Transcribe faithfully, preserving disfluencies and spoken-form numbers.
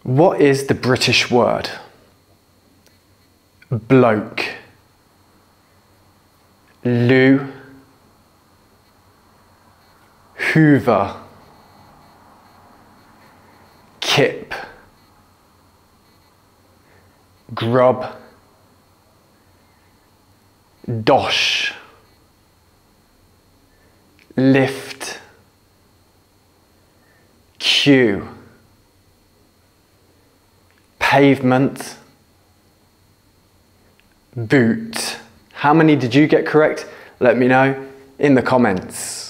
What is the British word? Bloke, loo, hoover, kip, grub, dosh, lift, queue, pavement, boot. How many did you get correct? Let me know in the comments.